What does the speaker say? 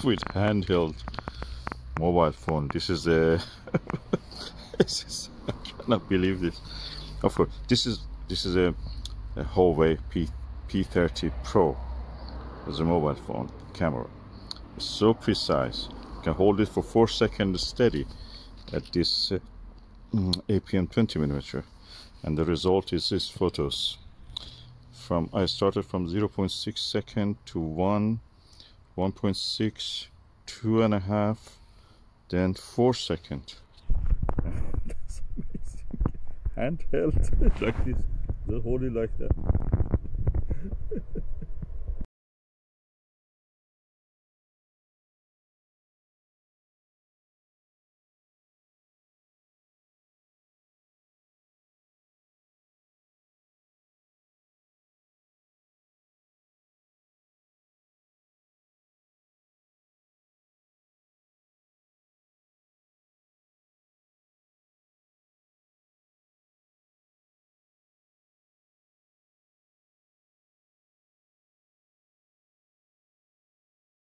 with handheld mobile phone. This is a I cannot believe this. Of course, this is a Huawei P30 Pro. As a mobile phone camera. It's so precise. You can hold it for 4 seconds steady at this APM 20mm, and the result is these photos. I started from 0.6 second to 1, 1.6, 2.5, then 4 seconds. That's amazing. Handheld like this. Just hold it like that.